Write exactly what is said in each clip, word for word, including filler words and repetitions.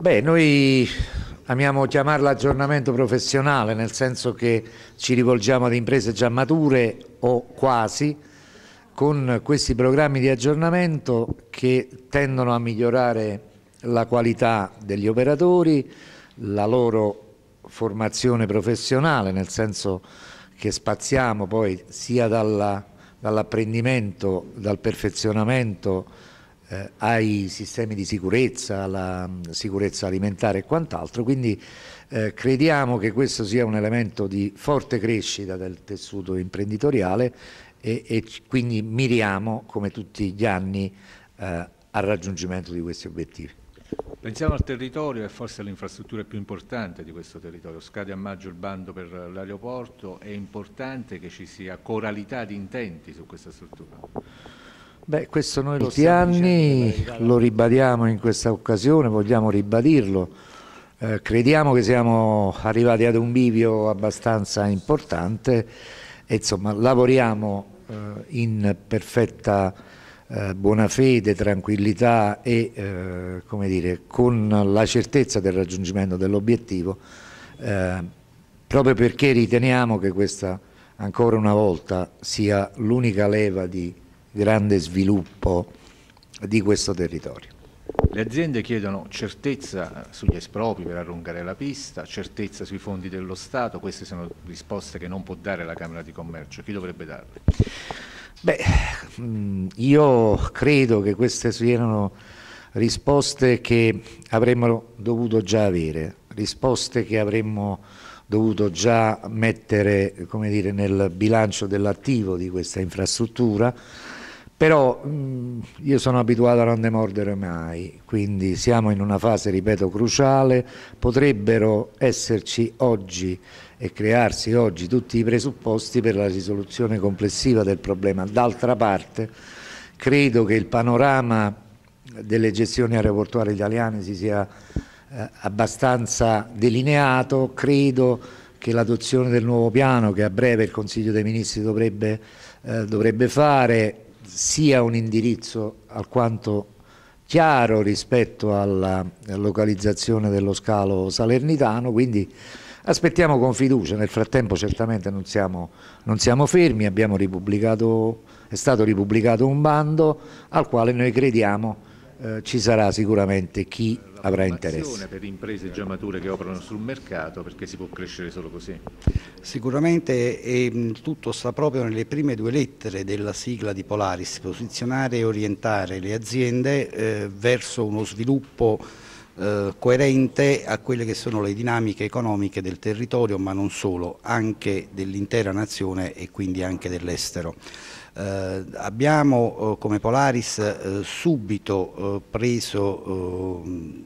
Beh, noi amiamo chiamarla aggiornamento professionale, nel senso che ci rivolgiamo ad imprese già mature o quasi, con questi programmi di aggiornamento che tendono a migliorare la qualità degli operatori, la loro formazione professionale, nel senso che spaziamo poi sia dalla, dall'apprendimento, dal perfezionamento eh, ai sistemi di sicurezza, alla sicurezza alimentare e quant'altro, quindi eh, crediamo che questo sia un elemento di forte crescita del tessuto imprenditoriale e, e quindi miriamo, come tutti gli anni, eh, al raggiungimento di questi obiettivi. Pensiamo al territorio e forse all'infrastruttura più importante di questo territorio. Scade a maggio il bando per l'aeroporto, è importante che ci sia coralità di intenti su questa struttura. Beh, questo noi lo tutti anni lo ribadiamo in questa occasione, vogliamo ribadirlo. Eh, crediamo che siamo arrivati ad un bivio abbastanza importante e insomma lavoriamo eh, in perfetta Eh, buona fede, tranquillità e eh, come dire, con la certezza del raggiungimento dell'obiettivo, eh, proprio perché riteniamo che questa ancora una volta sia l'unica leva di grande sviluppo di questo territorio. Le aziende chiedono certezza sugli espropri per allungare la pista, certezza sui fondi dello Stato, queste sono risposte che non può dare la Camera di Commercio, chi dovrebbe darle? Beh, io credo che queste siano risposte che avremmo dovuto già avere, risposte che avremmo dovuto già mettere, come dire, nel bilancio dell'attivo di questa infrastruttura, però io sono abituato a non demordere mai, quindi siamo in una fase, ripeto, cruciale, potrebbero esserci oggi e crearsi oggi tutti i presupposti per la risoluzione complessiva del problema. D'altra parte credo che il panorama delle gestioni aeroportuali italiane si sia eh, abbastanza delineato, credo che l'adozione del nuovo piano che a breve il Consiglio dei Ministri dovrebbe, eh, dovrebbe fare sia un indirizzo alquanto chiaro rispetto alla localizzazione dello scalo salernitano, quindi aspettiamo con fiducia. Nel frattempo certamente non siamo, non siamo fermi, abbiamo ripubblicato, è stato ripubblicato un bando al quale noi crediamo eh, ci sarà sicuramente chi avrà interesse. Per imprese già mature che operano sul mercato, perché si può crescere solo così? Sicuramente eh, tutto sta proprio nelle prime due lettere della sigla di Polaris, posizionare e orientare le aziende eh, verso uno sviluppo eh, coerente a quelle che sono le dinamiche economiche del territorio, ma non solo, anche dell'intera nazione e quindi anche dell'estero. Eh, abbiamo eh, come Polaris eh, subito eh, preso eh,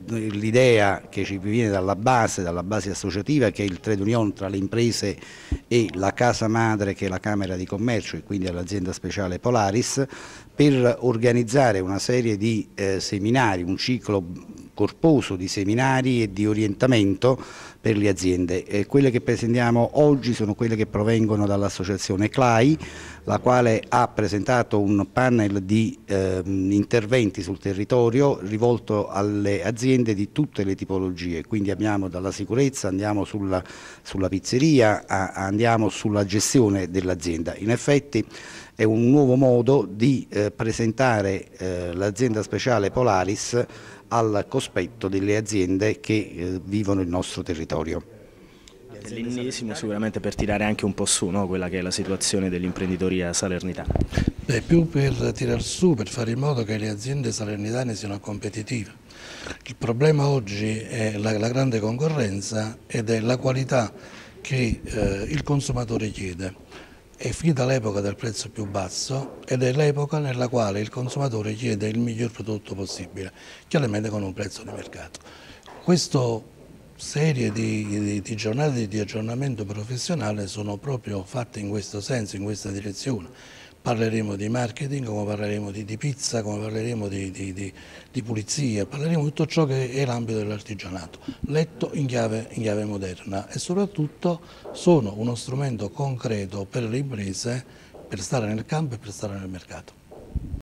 l'idea che ci viene dalla base, dalla base associativa, che è il trade union tra le imprese e la casa madre che è la Camera di Commercio e quindi l'azienda speciale Polaris, per organizzare una serie di eh, seminari, un ciclo corposo di seminari e di orientamento per le aziende. Eh, quelle che presentiamo oggi sono quelle che provengono dall'associazione C L A I, la quale ha presentato un panel di eh, interventi sul territorio rivolto alle aziende di tutte le tipologie, quindi abbiamo dalla sicurezza, andiamo sulla, sulla pizzeria, a, andiamo sulla gestione dell'azienda. In effetti è un nuovo modo di eh, presentare eh, l'azienda speciale Polaris al cospetto delle aziende che eh, vivono il nostro territorio. L'ennesimo sicuramente per tirare anche un po' su, no? Quella che è la situazione dell'imprenditoria salernitana. Beh, più per tirar su, per fare in modo che le aziende salernitane siano competitive. Il problema oggi è la, la grande concorrenza ed è la qualità che eh, il consumatore chiede. È finita l'epoca del prezzo più basso ed è l'epoca nella quale il consumatore chiede il miglior prodotto possibile, chiaramente con un prezzo di mercato. Questo serie di, di, di giornate di aggiornamento professionale sono proprio fatte in questo senso, in questa direzione. Parleremo di marketing, come parleremo di, di pizza, come parleremo di, di, di, di pulizia, parleremo di tutto ciò che è l'ambito dell'artigianato, letto in chiave, in chiave moderna e soprattutto sono uno strumento concreto per le imprese per stare nel campo e per stare nel mercato.